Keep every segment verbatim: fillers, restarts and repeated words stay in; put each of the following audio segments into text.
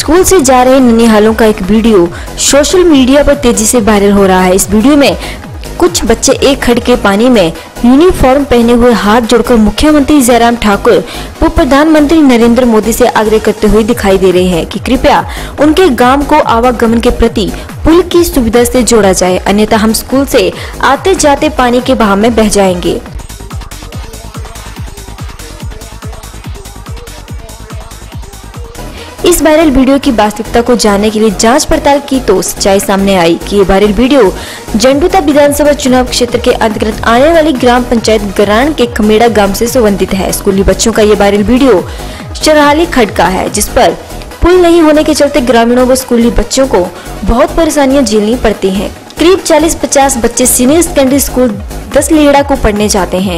School से जा रहे ननिहालों का एक वीडियो सोशल मीडिया पर तेजी से वायरल हो रहा है। इस वीडियो में कुछ बच्चे एक खड़ के पानी में यूनिफॉर्म पहने हुए हाथ जोड़कर मुख्यमंत्री जयराम ठाकुर व प्रधानमंत्री नरेंद्र मोदी से आग्रह करते हुए दिखाई दे रहे हैं कि कृपया उनके गांव को आवागमन के प्रति पुल की सुविधा से जोड़ा जाए, अन्यथा हम स्कूल से आते जाते पानी के बहाव में बह जाएंगे। इस वायरल वीडियो की वास्तविकता को जानने के लिए जांच पड़ताल की तो सच्चाई सामने आई कि ये वायरल वीडियो जंडूता विधानसभा चुनाव क्षेत्र के अंतर्गत आने वाली ग्राम पंचायत गरान के खमेड़ा गांव से संबंधित है। स्कूली बच्चों का ये वायरल वीडियो चरहाली खड्ड का है, जिस पर पुल नहीं होने के चलते ग्रामीणों व स्कूली बच्चों को बहुत परेशानियां झेलनी पड़ती हैं। करीब चालीस पचास बच्चे सीनियर सेकेंडरी स्कूल दस लेहड़ा को पढ़ने जाते हैं।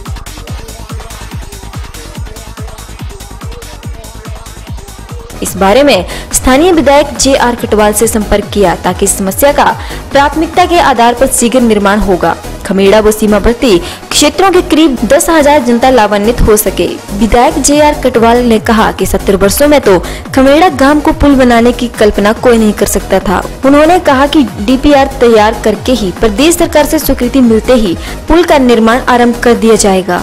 इस बारे में स्थानीय विधायक जे आर कटवाल से संपर्क किया ताकि इस समस्या का प्राथमिकता के आधार पर शीघ्र निर्माण होगा। खमेड़ा व सीमावर्ती क्षेत्रों के करीब दस हजार जनता लाभान्वित हो सके। विधायक जे आर कटवाल ने कहा कि सत्तर वर्षों में तो खमेड़ा गांव को पुल बनाने की कल्पना कोई नहीं कर सकता था। उन्होंने कहा कि डी पी आर तैयार करके ही प्रदेश सरकार से स्वीकृति मिलते ही पुल का निर्माण आरम्भ कर दिया जाएगा।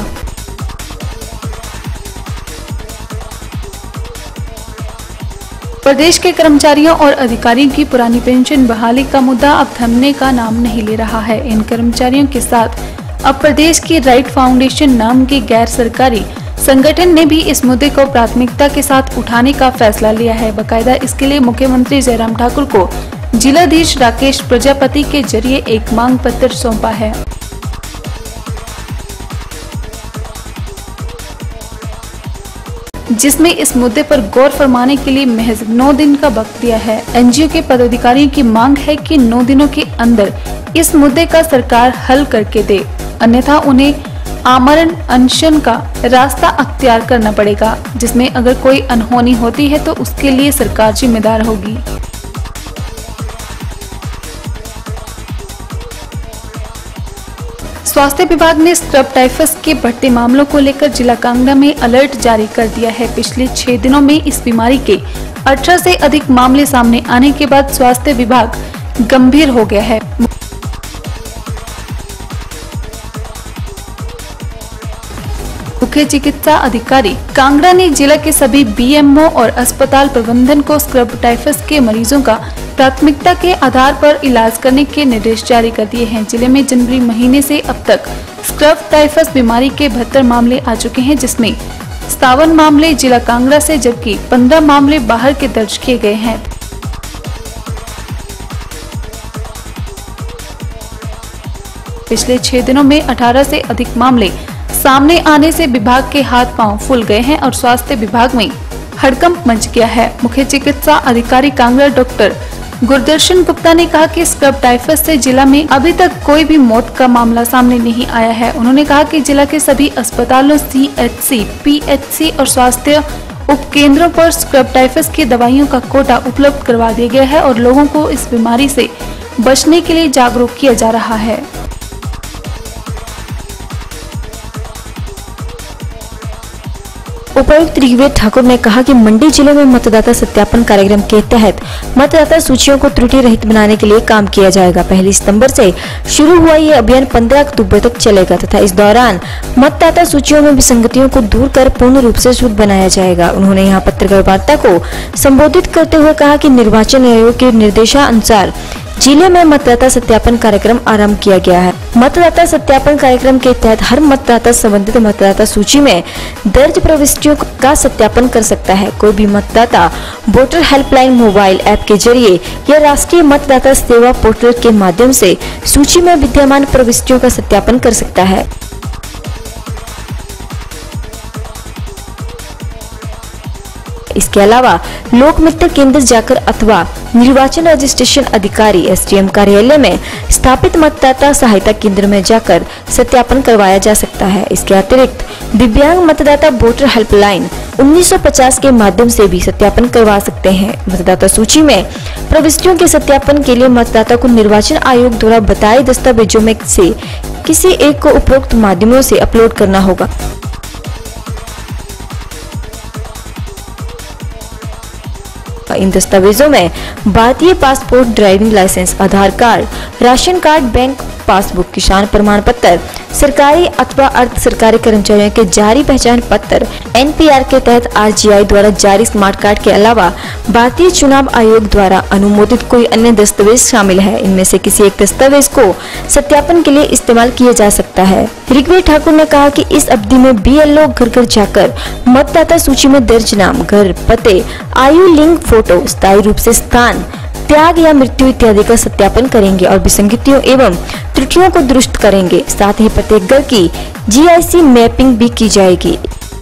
प्रदेश के कर्मचारियों और अधिकारियों की पुरानी पेंशन बहाली का मुद्दा अब थमने का नाम नहीं ले रहा है। इन कर्मचारियों के साथ अब प्रदेश की राइट फाउंडेशन नाम के गैर सरकारी संगठन ने भी इस मुद्दे को प्राथमिकता के साथ उठाने का फैसला लिया है। बकायदा इसके लिए मुख्यमंत्री जयराम ठाकुर को जिलाधीश राकेश प्रजापति के जरिए एक मांग पत्र सौंपा है, जिसमें इस मुद्दे पर गौर फरमाने के लिए महज नौ दिन का वक्त दिया है। एनजीओ के पदाधिकारियों की मांग है कि नौ दिनों के अंदर इस मुद्दे का सरकार हल करके दे, अन्यथा उन्हें आमरण अनशन का रास्ता अख्तियार करना पड़ेगा, जिसमें अगर कोई अनहोनी होती है तो उसके लिए सरकार जिम्मेदार होगी। स्वास्थ्य विभाग ने स्क्रब टाइफस के बढ़ते मामलों को लेकर जिला कांगड़ा में अलर्ट जारी कर दिया है। पिछले छह दिनों में इस बीमारी के अठारह से अधिक मामले सामने आने के बाद स्वास्थ्य विभाग गंभीर हो गया है। मुख्य चिकित्सा अधिकारी कांगड़ा ने जिला के सभी बी एम ओ और अस्पताल प्रबंधन को स्क्रब टाइफस के मरीजों का प्राथमिकता के आधार पर इलाज करने के निर्देश जारी कर दिए हैं। जिले में जनवरी महीने से अब तक स्क्रब टाइफस बीमारी के बहत्तर मामले आ चुके हैं, जिसमें सत्तावन मामले जिला कांगड़ा से जबकि पंद्रह मामले बाहर के दर्ज किए गए हैं। पिछले छह दिनों में अठारह से अधिक मामले सामने आने से विभाग के हाथ पांव फूल गए हैं और स्वास्थ्य विभाग में हड़कंप मच गया है। मुख्य चिकित्सा अधिकारी कांगड़ा डॉक्टर गुरदर्शन गुप्ता ने कहा कि स्क्रब टाइफस से जिला में अभी तक कोई भी मौत का मामला सामने नहीं आया है। उन्होंने कहा कि जिला के सभी अस्पतालों, C H C, P H C और स्वास्थ्य उपकेंद्रों पर स्क्रब टाइफस की दवाइयों का कोटा उपलब्ध करवा दिया गया है और लोगों को इस बीमारी से बचने के लिए जागरूक किया जा रहा है। उपायुक्त ऋग्वेद ठाकुर ने कहा कि मंडी जिले में मतदाता सत्यापन कार्यक्रम के तहत मतदाता सूचियों को त्रुटि रहित बनाने के लिए काम किया जाएगा। पहली सितंबर से शुरू हुआ ये अभियान पंद्रह अक्टूबर तक चलेगा तथा इस दौरान मतदाता सूचियों में विसंगतियों को दूर कर पूर्ण रूप से शुद्ध बनाया जाएगा। उन्होंने यहाँ पत्रकार वार्ता को संबोधित करते हुए कहा कि निर्वाचन आयोग के निर्देशानुसार जिले में मतदाता सत्यापन कार्यक्रम आरंभ किया गया है। मतदाता सत्यापन कार्यक्रम के तहत हर मतदाता संबंधित मतदाता सूची में दर्ज प्रविष्टियों का सत्यापन कर सकता है। कोई भी मतदाता वोटर हेल्पलाइन मोबाइल ऐप के जरिए या राष्ट्रीय मतदाता सेवा पोर्टल के माध्यम से सूची में विद्यमान प्रविष्टियों का सत्यापन कर सकता है। इसके अलावा लोक मित्र केंद्र जाकर अथवा निर्वाचन रजिस्ट्रेशन अधिकारी एस डी एम कार्यालय में स्थापित मतदाता सहायता केंद्र में जाकर सत्यापन करवाया जा सकता है। इसके अतिरिक्त दिव्यांग मतदाता वोटर हेल्पलाइन उन्नीस सौ पचास के माध्यम से भी सत्यापन करवा सकते हैं। मतदाता सूची में प्रविष्टियों के सत्यापन के लिए मतदाता को निर्वाचन आयोग द्वारा बताए दस्तावेजों में से किसी एक को उपरोक्त माध्यमों से अपलोड करना होगा। इन दस्तावेजों में भारतीय passport, driving licence, Aadhaar card, ration card, bank passbook, किसान प्रमाण पत्र, सरकारी अथवा अर्ध सरकारी कर्मचारियों के जारी पहचान पत्र, एन पी आर के तहत आर जी आई द्वारा जारी स्मार्ट कार्ड के अलावा भारतीय चुनाव आयोग द्वारा अनुमोदित कोई अन्य दस्तावेज शामिल है। इनमें से किसी एक दस्तावेज को सत्यापन के लिए इस्तेमाल किया जा सकता है। ऋग्वेद ठाकुर ने कहा कि इस अवधि में बी एल ओ घर घर जाकर मतदाता सूची में दर्ज नाम, घर, पते, आयु, लिंग, फोटो, स्थायी रूप से स्थान, त्याग या मृत्यु इत्यादि का सत्यापन करेंगे और विसंगतियों एवं त्रुटियों को दुरुस्त करेंगे। साथ ही प्रत्येक घर की जी आई सी मैपिंग भी की जाएगी।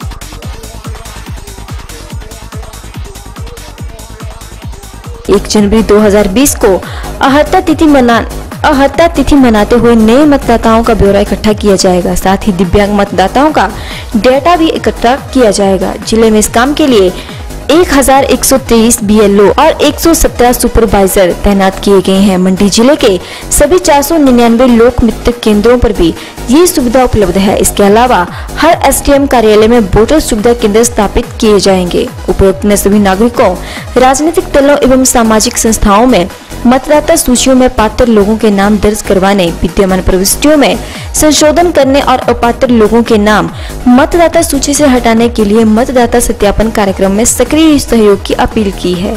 एक जनवरी दो हज़ार बीस को अहर्ता तिथि मना अहर्ता तिथि मनाते हुए नए मतदाताओं का ब्यौरा इकट्ठा किया जाएगा। साथ ही दिव्यांग मतदाताओं का डेटा भी इकट्ठा किया जाएगा। जिले में इस काम के लिए एक हज़ार एक सौ तेईस बी एल ओ और एक सौ सत्रह सुपरवाइजर तैनात किए गए हैं। मंडी जिले के सभी चार सौ निन्यानवे लोक मित्र केंद्रों पर भी ये सुविधा उपलब्ध है। इसके अलावा हर एस डी एम कार्यालय में वोटर सुविधा केंद्र स्थापित किए जाएंगे। उपर्युक्त ने सभी नागरिकों, राजनीतिक दलों एवं सामाजिक संस्थाओं में मतदाता सूचियों में पात्र लोगों के नाम दर्ज करवाने, विद्यमान प्रविष्टियों में संशोधन करने और अपात्र लोगों के नाम मतदाता सूची से हटाने के लिए मतदाता सत्यापन कार्यक्रम में सक्रिय सहयोग की अपील की है।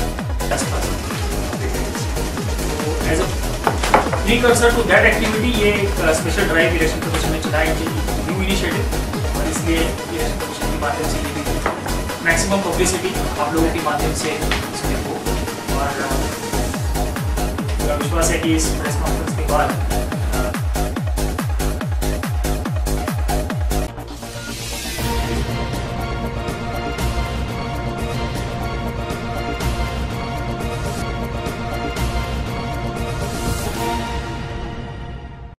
प्रीकर्सर टू दैट एक्टिविटी ये एक स्पेशल ड्राइव इलेक्शन कमीशन ने चलाई है, न्यू इनिशिएटिव, और इसलिए इलेक्शन कमीशन के माध्यम से ये भी मैक्सिमम पब्लिसिटी आप लोगों के माध्यम से इसमें हो, और विश्वास है कि इस प्रेस कॉन्फ्रेंस के बाद